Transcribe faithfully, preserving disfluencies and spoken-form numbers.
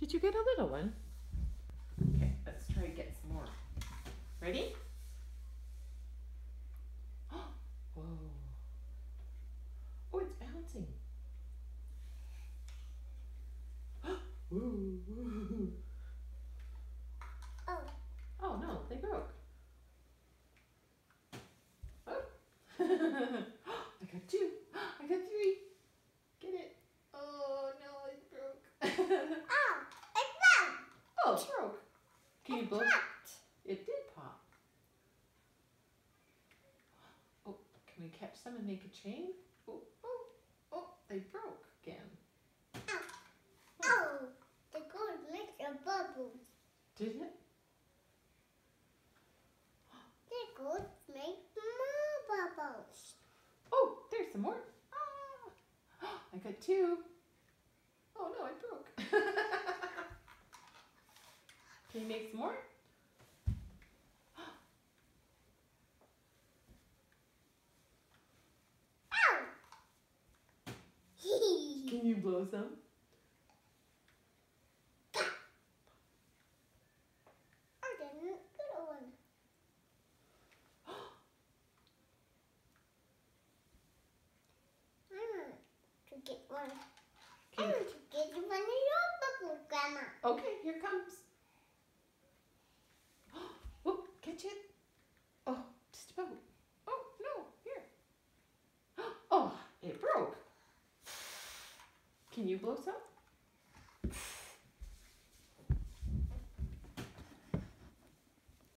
Did you get a little one? Okay, let's try to get some more. Ready? Whoa. Oh, it's bouncing. Woo, woo. Oh. Oh no, they broke. Oh. I got two. I got three. Get it. Oh no, it broke. Oh, it broke. Oh, it broke. Can you It blow? popped. It did pop. Oh, can we catch some and make a chain? Oh, oh, oh, they broke again. Oh, oh, the gold makes a bubble. Did it? The gold makes more bubbles. Oh, there's some more. Ah, I got two. Oh no, it broke. Can you make some more? Oh! Can you blow some? I didn't get one. I want to get one. Can I you- want to get one of your bubbles, Grandma. Okay, here comes. Oh, catch it. Oh, just about. Oh, no, here. Oh, it broke. Can you blow some?